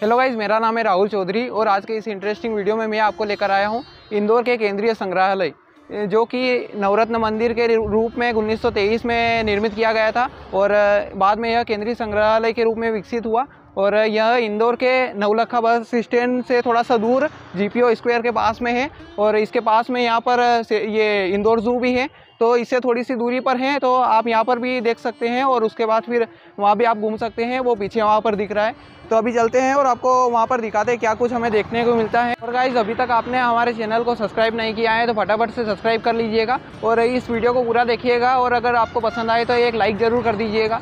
Hello guys, मेरा नाम है राहुल चौधरी और आज के इस इंटरेस्टिंग वीडियो में मैं आपको लेकर आया हूँ इंदौर के केंद्रीय संग्रहालय, जो कि नवरत्न मंदिर के रूप में 1923 में निर्मित किया गया था और बाद में यह केंद्रीय संग्रहालय के रूप में विकसित हुआ। और यह इंदौर के नवलखा बस स्टैंड से थोड़ा सा दूर जीपीओ स्क्वायर के पास में है और इसके पास में यहाँ पर ये इंदौर ज़ू भी है, तो इससे थोड़ी सी दूरी पर हैं, तो आप यहाँ पर भी देख सकते हैं और उसके बाद फिर वहाँ भी आप घूम सकते हैं। वो पीछे वहाँ पर दिख रहा है, तो अभी चलते हैं और आपको वहाँ पर दिखाते हैं क्या कुछ हमें देखने को मिलता है। और गाइस, अभी तक आपने हमारे चैनल को सब्सक्राइब नहीं किया है तो फटाफट से सब्सक्राइब कर लीजिएगा और इस वीडियो को पूरा देखिएगा और अगर आपको पसंद आए तो एक लाइक ज़रूर कर दीजिएगा।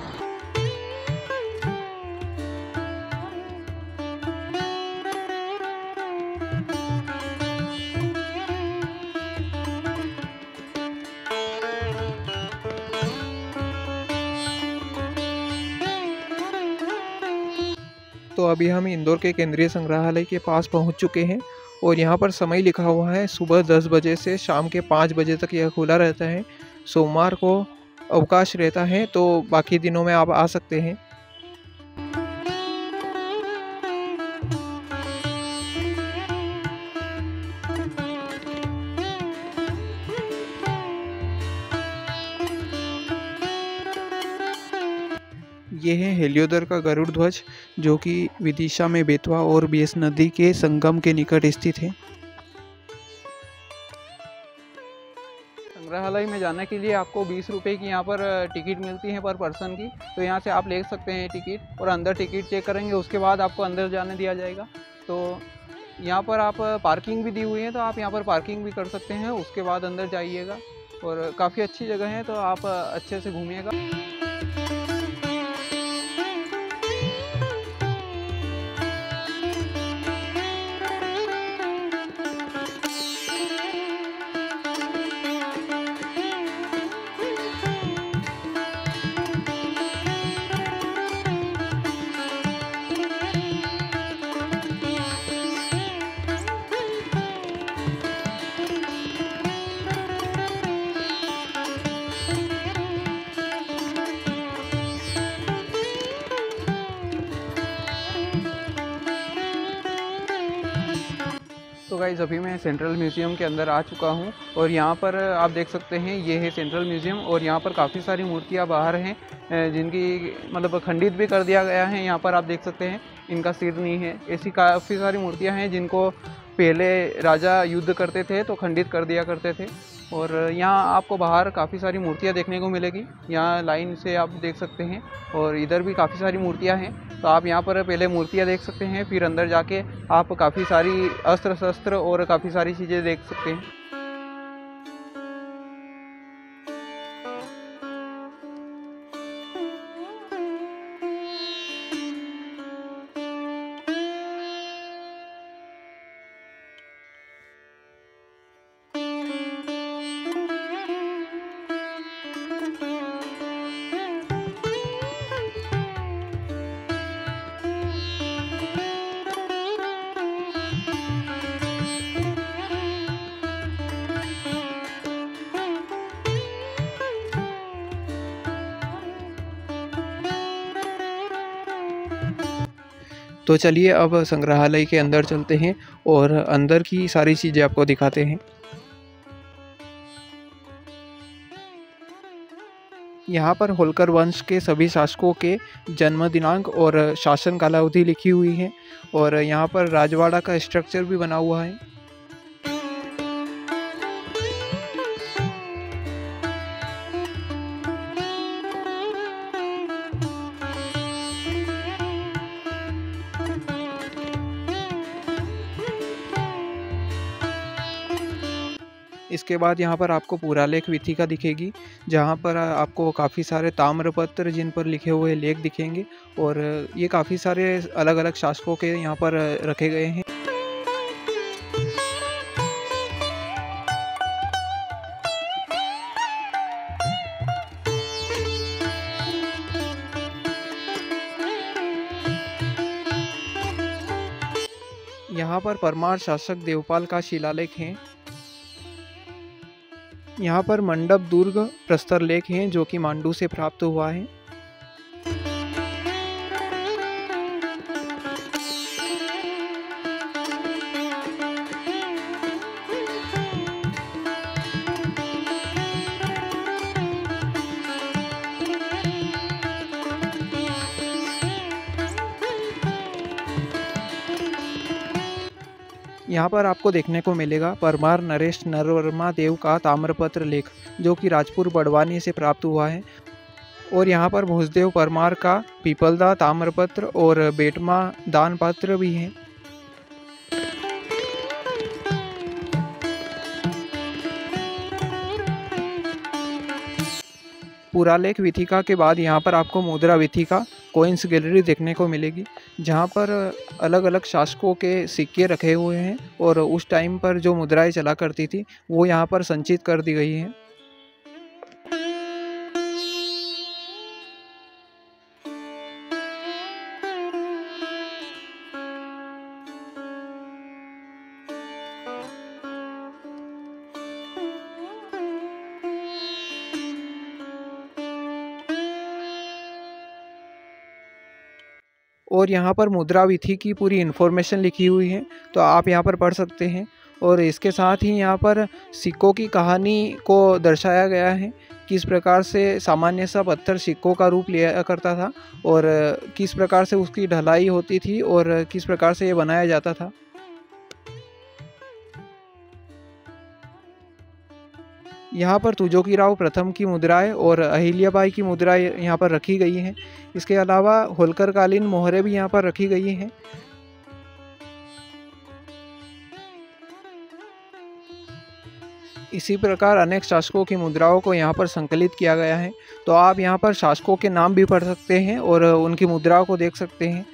तो अभी हम इंदौर के केंद्रीय संग्रहालय के पास पहुंच चुके हैं और यहाँ पर समय लिखा हुआ है सुबह 10 बजे से शाम के 5 बजे तक यह खुला रहता है। सोमवार को अवकाश रहता है, तो बाकी दिनों में आप आ सकते हैं। ये है हेलियोदर का गरुड़ ध्वज, जो कि विदिशा में बेतवा और बियास नदी के संगम के निकट स्थित है। संग्रहालय में जाने के लिए आपको 20 रुपये की यहाँ पर टिकट मिलती है पर पर्सन की, तो यहाँ से आप ले सकते हैं टिकट और अंदर टिकट चेक करेंगे, उसके बाद आपको अंदर जाने दिया जाएगा। तो यहाँ पर आप पार्किंग भी दी हुई है, तो आप यहाँ पर पार्किंग भी कर सकते हैं, उसके बाद अंदर जाइएगा और काफ़ी अच्छी जगह है, तो आप अच्छे से घूमिएगा। तो गाइस, अभी मैं सेंट्रल म्यूज़ियम के अंदर आ चुका हूँ और यहाँ पर आप देख सकते हैं ये है सेंट्रल म्यूज़ियम और यहाँ पर काफ़ी सारी मूर्तियाँ बाहर हैं, जिनकी मतलब खंडित भी कर दिया गया है। यहाँ पर आप देख सकते हैं इनका सिर नहीं है। ऐसी काफ़ी सारी मूर्तियाँ हैं जिनको पहले राजा युद्ध करते थे तो खंडित कर दिया करते थे। और यहाँ आपको बाहर काफ़ी सारी मूर्तियाँ देखने को मिलेगी, यहाँ लाइन से आप देख सकते हैं और इधर भी काफ़ी सारी मूर्तियाँ हैं। तो आप यहाँ पर पहले मूर्तियाँ देख सकते हैं, फिर अंदर जाके आप काफ़ी सारी अस्त्र शस्त्र और काफ़ी सारी चीज़ें देख सकते हैं। तो चलिए अब संग्रहालय के अंदर चलते हैं और अंदर की सारी चीज़ें आपको दिखाते हैं। यहाँ पर होलकर वंश के सभी शासकों के जन्म दिनांक और शासन कालावधि लिखी हुई है और यहाँ पर राजवाड़ा का स्ट्रक्चर भी बना हुआ है। इसके बाद यहाँ पर आपको पुरालेख वीथिका दिखेगी, जहाँ पर आपको काफ़ी सारे ताम्रपत्र जिन पर लिखे हुए लेख दिखेंगे और ये काफ़ी सारे अलग अलग शासकों के यहाँ पर रखे गए हैं। यहाँ पर परमार शासक देवपाल का शिलालेख है। यहाँ पर मंडप दुर्ग प्रस्तर लेख हैं जो कि मांडू से प्राप्त हुआ है। यहाँ पर आपको देखने को मिलेगा परमार नरेश नरवर्मा देव का ताम्रपत्र लेख, जो कि राजपुर बड़वानी से प्राप्त हुआ है। और यहाँ पर भोजदेव परमार का पीपलदा ताम्रपत्र और बेटमा दानपत्र भी है। पुरालेख विथिका के बाद यहाँ पर आपको मुद्रा विथिका कोइंस गैलरी देखने को मिलेगी, जहाँ पर अलग अलग शासकों के सिक्के रखे हुए हैं और उस टाइम पर जो मुद्राएं चला करती थी वो यहाँ पर संचित कर दी गई हैं। और यहाँ पर मुद्रा विधि की पूरी इन्फॉर्मेशन लिखी हुई है, तो आप यहाँ पर पढ़ सकते हैं। और इसके साथ ही यहाँ पर सिक्कों की कहानी को दर्शाया गया है, किस प्रकार से सामान्य सा पत्थर सिक्कों का रूप लिया करता था और किस प्रकार से उसकी ढलाई होती थी और किस प्रकार से ये बनाया जाता था। यहाँ पर तुजोकीराव प्रथम की मुद्राएं और अहिल्याबाई की मुद्राएं यहाँ पर रखी गई हैं। इसके अलावा होलकर कालीन मोहरें भी यहाँ पर रखी गई हैं। इसी प्रकार अनेक शासकों की मुद्राओं को यहाँ पर संकलित किया गया है, तो आप यहाँ पर शासकों के नाम भी पढ़ सकते हैं और उनकी मुद्राओं को देख सकते हैं।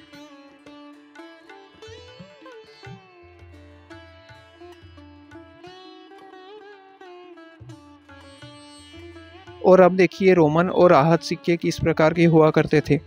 और अब देखिए रोमन और आहत सिक्के किस प्रकार के हुआ करते थे।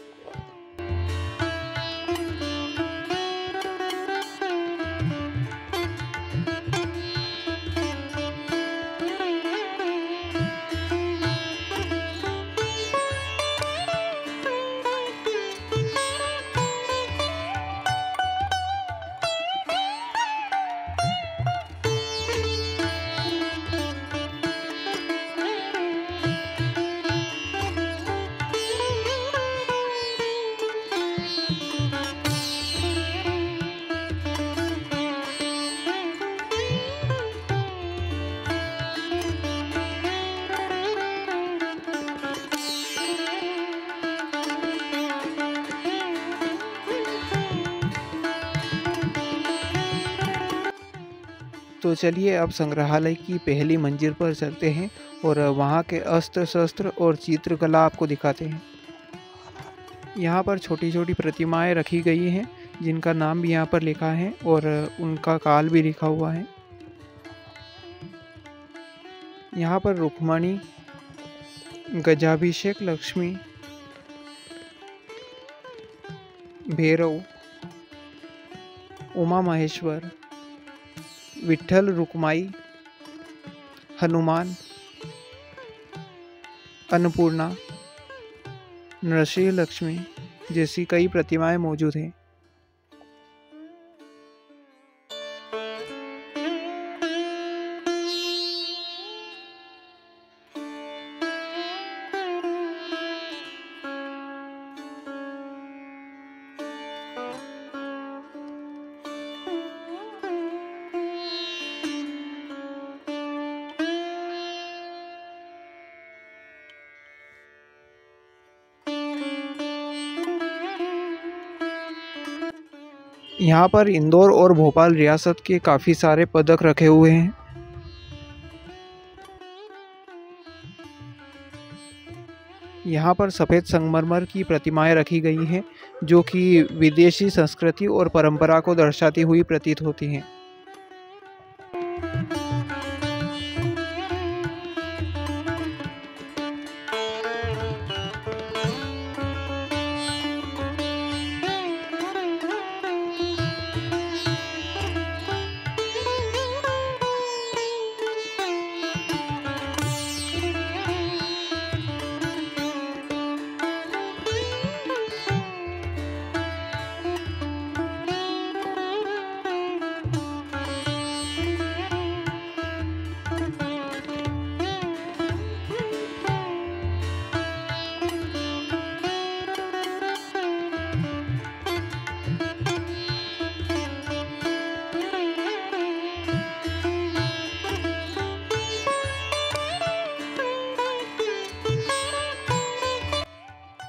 तो चलिए अब संग्रहालय की पहली मंजिल पर चलते हैं और वहाँ के अस्त्र शस्त्र और चित्रकला आपको दिखाते हैं। यहाँ पर छोटी छोटी प्रतिमाएं रखी गई हैं, जिनका नाम भी यहाँ पर लिखा है और उनका काल भी लिखा हुआ है। यहाँ पर रुक्मणी, गजाभिषेक लक्ष्मी, भैरव, उमा महेश्वर, विठ्ठल रुक्माई, हनुमान, अन्नपूर्णा, नरसिंह लक्ष्मी जैसी कई प्रतिमाएं मौजूद हैं। यहाँ पर इंदौर और भोपाल रियासत के काफ़ी सारे पदक रखे हुए हैं। यहाँ पर सफ़ेद संगमरमर की प्रतिमाएं रखी गई हैं, जो कि विदेशी संस्कृति और परंपरा को दर्शाती हुई प्रतीत होती हैं।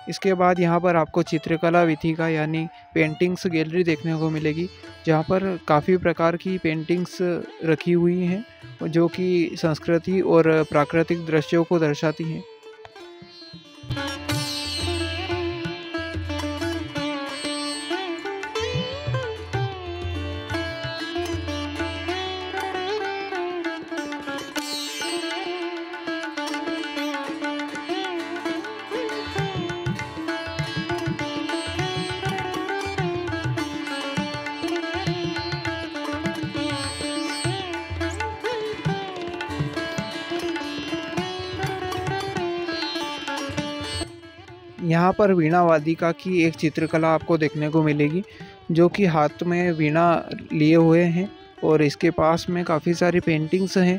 इसके बाद यहाँ पर आपको चित्रकला विथिका यानी पेंटिंग्स गैलरी देखने को मिलेगी, जहाँ पर काफ़ी प्रकार की पेंटिंग्स रखी हुई हैं जो कि संस्कृति और प्राकृतिक दृश्यों को दर्शाती हैं। यहाँ पर वीणा वादिका की एक चित्रकला आपको देखने को मिलेगी, जो कि हाथ में वीणा लिए हुए हैं और इसके पास में काफ़ी सारी पेंटिंग्स हैं।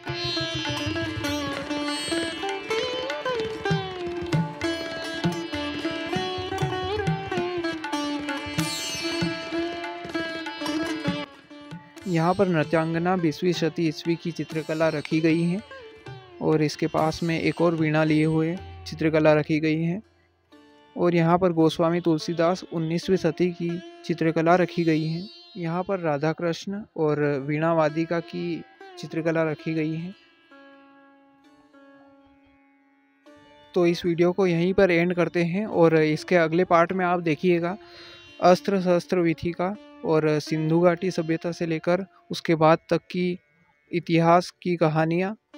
यहाँ पर नृत्यांगना 20वीं शती ईस्वी की चित्रकला रखी गई है और इसके पास में एक और वीणा लिए हुए चित्रकला रखी गई है। और यहाँ पर गोस्वामी तुलसीदास 19वीं शती की चित्रकला रखी गई है। यहाँ पर राधा कृष्ण और वीणा वादिका की चित्रकला रखी गई है। तो इस वीडियो को यहीं पर एंड करते हैं और इसके अगले पार्ट में आप देखिएगा अस्त्र शस्त्र विथिका और सिंधु घाटी सभ्यता से लेकर उसके बाद तक की इतिहास की कहानियाँ